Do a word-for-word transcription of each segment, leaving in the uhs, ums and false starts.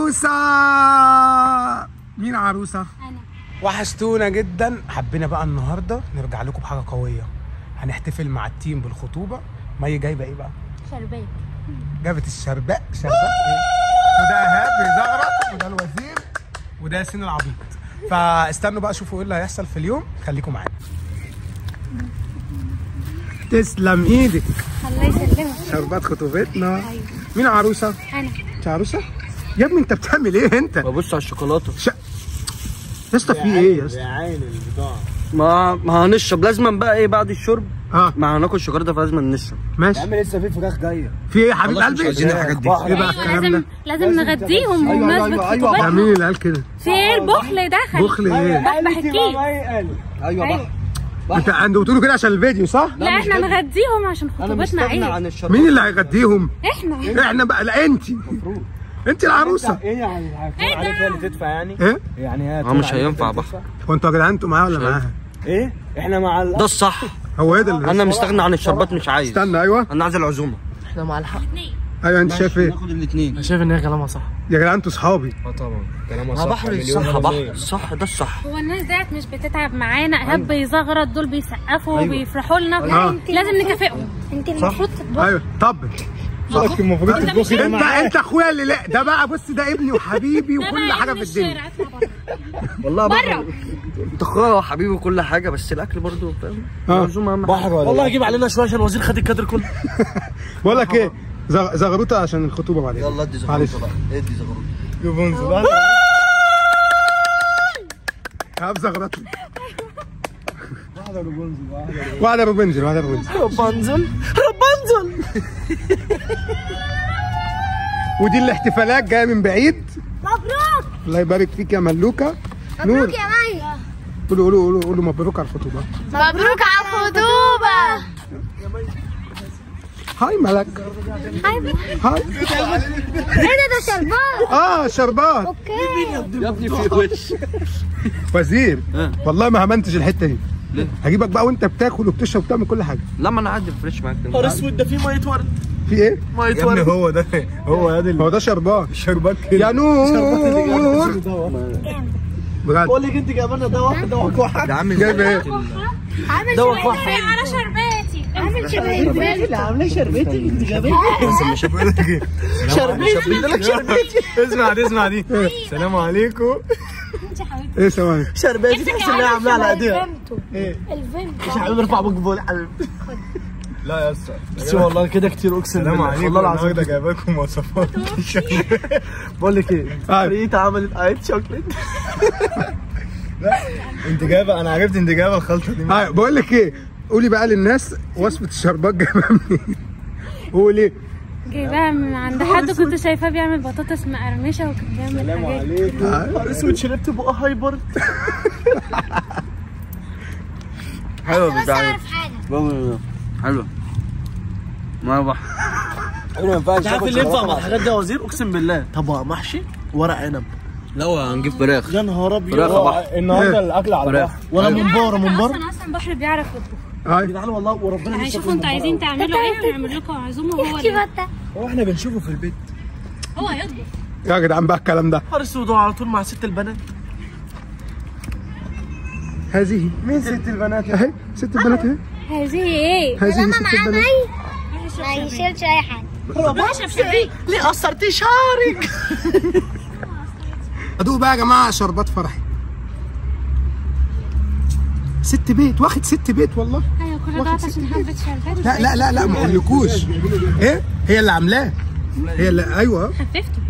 عروسة. مين عروسة؟ أنا. وحشتونا جدا. حبينا بقى النهارده نرجع لكم بحاجة قوية. هنحتفل مع التيم بالخطوبة. مي جايبة ايه بقى؟ شربات. جابت الشرباء. شرباء ايه؟ وده ايهاب بيزغرط، وده الوزير، وده ياسين العبيط. فاستنوا بقى شوفوا ايه اللي هيحصل في اليوم. خليكم معانا. تسلم ايدك. الله يسلمك. شربات خطوبتنا. أيوة. مين عروسة؟ أنا. انت عروسة؟ يا ابني انت بتعمل ايه انت؟ ببص على الشوكولاته. ش... يا اسطى في ايه يا اسطى؟ عين البضاعه. ما ما هنشرب لازما بقى ايه بعد الشرب. اه ما هناكل شوكولاته فلازم نشرب. ماشي. يا عم لسه في فراخ جايه. في ايه يا حبيب قلبي؟ مش عايزين الحاجات دي. ايه بقى الكلام لازم ده؟ لازم نغديهم بمناسبة خطوبتنا. ده مين اللي قال كده؟ في ايه البخل ده؟ خلي بخل ايه؟ بحكيك. ايوه بقى. انت انتوا بتقولوا كده عشان الفيديو صح؟ لا احنا نغديهم عشان انا خطوبتنا مستغني عيد. عن الشرب. مين اللي هيغديهم؟ احنا. احنا بقى. لا انت انت العروسه. ايه يعني ايه ده؟ عليك هي اللي تدفع يعني؟ ايه؟ يعني هي اه مش هينفع بقى. هو انتوا يا جدعان انتوا معايا ولا معاها؟ ايه؟ احنا مع ال... ده الصح. هو ايه ده اللي انا مستغني عن الشربات مش عايز. استنى. ايوه انا عايز العزومه. احنا مع الحق. ايوه انت شايف ايه؟ ناخد الاثنين. انا شايف ان هي كلامها صح. يا جدعان انتوا صحابي. اه طبعا كلامها ما صح. بحر الصح بحر الصح ده الصح. هو الناس ديت مش بتتعب معانا. ايهاب بيزغرط، دول بيسقفوا وبيفرحوا لنا. آه. لازم نكافئهم. انت المفروض تطبخ. ايوه طب المفروض انت انت اخويا اللي لا ده بقى. بص ده ابني وحبيبي وكل حاجه في الدنيا. والله بره. انت اخويا وحبيبي وكل حاجه بس الاكل برضه فاهم. اه. العزومه اهم بحر ولا والله يجيب علينا شويه عشان الوزير خد الكادر كله. بقول لك ايه؟ زغ- زغروطه عشان الخطوبه بعدين. يلا ادي معلش. زغروطه بقى ادي زغروطه. يبونزل. هاب زغرطني. واحده رابنزل واحده واحده روبنزل واحده روبنزل. رابنزل رابنزل. ودي الاحتفالات جايه من بعيد. مبروك. الله يبارك فيك يا ملوكه. مبروك يا مي. قولوا قولوا قولوا قولوا مبروك على الخطوبه. مبروك على الخطوبة. هاي ملك. هاي. هاي. ايه ده؟ ده شربات. اه شربات. اوكي. يا ابني في وش. وزير اه. والله ما همنتج الحته دي. ليه؟ هجيبك بقى وانت بتاكل وبتشرب وبتعمل كل حاجه. لا ما انا عادي فريش معاك. نهار اسود ده فيه ميه ورد. في ايه؟ ميه ورد. هو ده هو يا دي هو ده شربات. الشربات كده. يا نور. بجد بقول لك انت جايبه لنا دواء دواء كحل. يا عم جايب ايه؟ عامل شرباتي على شرباتي. عامل شرباتي. اللي عامله شربتك انت جايبه مش بقول لك ايه؟ شربتي. اسمع دي اسمع دي. السلام عليكم. انت حبيبتي. ايه ثواني؟ شربتي تحس انها عاملاها على ايديها. ايه؟ الفيمتو. مش يا حبيبي ارفع بوك بقول حبيبي. لا يا اسطى بس والله كده كتير اقسم بالله والله العظيم ده جايب لكم مواصفات. بقول لك ايه؟ ريتا عملت ايت شوكليت. لا انت جايبه انا عرفت انت جايبه الخلطه دي. اه بقول لك ايه؟ قولي بقى للناس وصفه الشربات جايبها منين؟ قولي. جايباها من عند حد كنت شايفاه بيعمل بطاطس مقرمشه وكان بيعمل سلام حاجات. عليكم. نهار اسود شربت بقى هايبر. حلوه بتاعتك. حلوه. ما بحر. ما ينفعش. عارف اللي ينفع مع الحاجات دي يا وزير اقسم بالله طبق محشي ورق عنب. لا هنجيب فراخ. يا نهار ابيض. فراخ يا بحر. النهارده الاكل على البحر ولا منبار منبار. اصلا اصلا بحر بيعرف يطبخ. هاي. جدعان والله وربنا يعني نفسي شوفوا انتوا عايزين تعملوا ايه ونعمل لكم عزومه. هو اللي هو احنا بنشوفه في البيت. هو هيطبخ. يا جدعان بقى الكلام ده. نهار اسود على طول مع ست البنات. هذه مين ست البنات؟ اهي ست البنات اهي. هذه ايه؟ هذه ست البنات. ما يشيلش اي حاجه. ليه قصرتي شعرك؟ ادوق بقى يا جماعه شربات فرحي. ست بيت واخد ست بيت والله. ايوه كل ده عشان حبه شربات. لا لا لا لا ما اقولكوش. ايه؟ هي اللي عاملاه. هي اللي ايوه. خففته.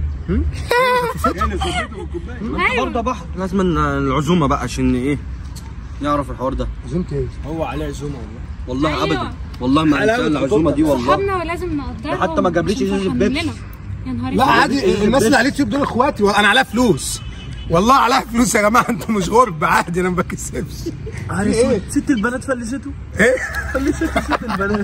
برضه بحر لازم العزومه بقى عشان ايه يعرف الحوار ده. عزومتي ايه؟ هو عليه عزومه والله. والله ابدا والله ما هنسال العزومه دي والله. صحابنا ولازم نقدرهم. حتى ما جابليش ازازه بيبسي. يا نهار لا اسود. عادي. الناس اللي على اليوتيوب دول اخواتي وانا عليها فلوس. والله عليها فلوس يا جماعه. انتوا مش غرب عادي. انا ما بكسبش. ايه؟ ست البنات فلسته. ايه؟ فلسته ست البنات.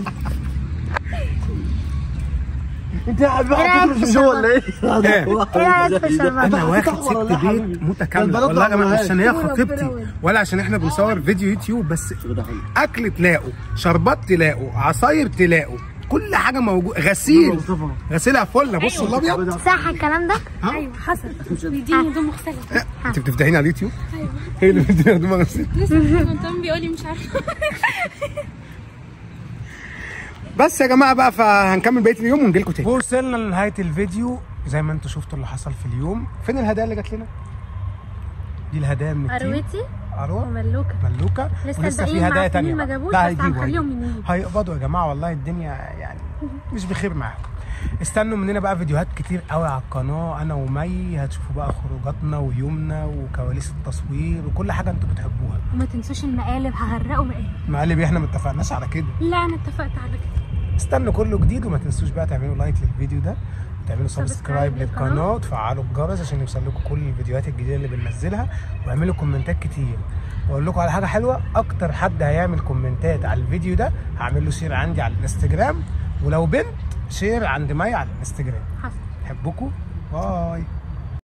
انت يا حبيبي حطيته في جوه ولا ايه؟ انا واخد ست بيت متكامله والله يا جماعه. مش عشان هي خطيبتي ولا عشان احنا بنصور فيديو يوتيوب بس. اكل تلاقوا، شربات تلاقوا، عصاير تلاقوا، كل حاجه موجوده، غسيل غسيلها فله. بص الابيض صح الكلام ده؟ ايوه حصل، بيديني هدوم مختلفه. انت بتفتحيني على اليوتيوب؟ ايوه هي اللي بتديني هدوم غسيل. لسه كنت بيقول لي مش عارفه. بس يا جماعه بقى، فهنكمل بقيه اليوم ونجي لكم تاني. وصلنا لنهايه الفيديو زي ما انتم شفتوا اللي حصل في اليوم. فين الهدايا اللي جات لنا؟ دي الهدايا من التيم. اروتي اروى وملوكه ملوكه، لسه ولسه في الباقيين هدايا معفنين تانية ما بقى. جابوش، لا بس هيجيبوا هنخليهم هيجيبوا. يجيبوا. هيقبضوا يا جماعه، والله الدنيا يعني مش بخير معاهم. استنوا مننا بقى فيديوهات كتير قوي على القناه، انا ومي هتشوفوا بقى خروجاتنا ويومنا وكواليس التصوير وكل حاجه انتوا بتحبوها. وما تنسوش المقالب، هغرقوا مقالب. مقالب احنا ما اتفقناش على كده. لا انا اتفقت على كده. استنوا كله جديد، وما تنسوش بقى تعملوا لايك للفيديو ده وتعملوا سبسكرايب سبسكرايب للقناه للقناة. وتفعلوا الجرس عشان يوصل لكم كل الفيديوهات الجديده اللي بننزلها، واعملوا كومنتات كتير. واقول لكم على حاجه حلوه، اكتر حد هيعمل كومنتات على الفيديو ده هعمل له شير عندي على الانستجرام، ولو بنت شير عند مي على الانستجرام. حصل. بحبكم، باي.